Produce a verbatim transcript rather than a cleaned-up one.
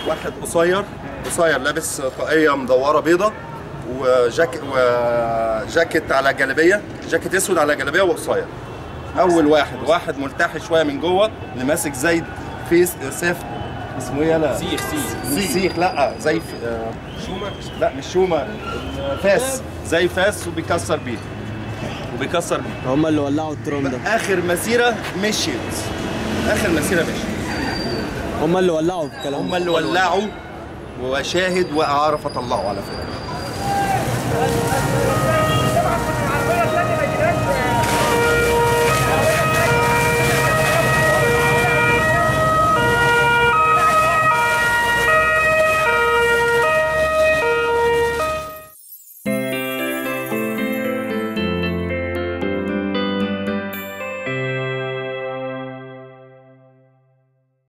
واحد قصير قصير لابس طاقيه مدوره بيضه وجاك وجاكيت على جلابيه، جاكيت اسود على جلابيه وقصير. اول واحد واحد ملتحي شويه من جوه اللي ماسك زي في سيف اسمه ايه؟ لا سيخ سيخ سيخ لا زي آه شومة؟ لا مش شومه، فاس زي فاس وبيكسر بيه وبيكسر بيه. هم اللي ولعوا الترام ده. اخر مسيره مشيت، اخر مسيره مشيت. هم اللي ولعوا الكلام. هم اللي ولعوا وشاهد واعرف اطلعه على فكره.